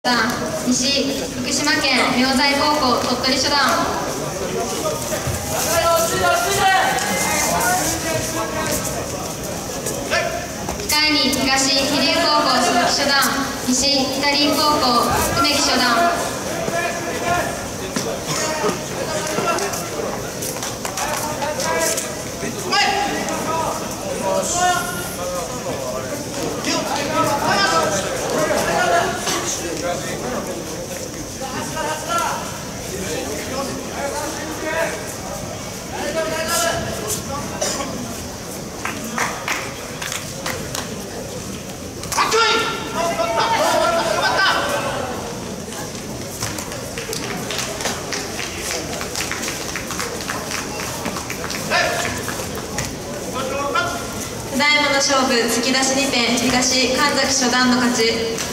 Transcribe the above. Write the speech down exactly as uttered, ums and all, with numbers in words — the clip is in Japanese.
西福島県明西高校鳥取初段。控えに東飛龍高校鈴木初段、西北林高校梅木初段。ただいまの勝負、突き出しにてん東神崎初段の勝ち。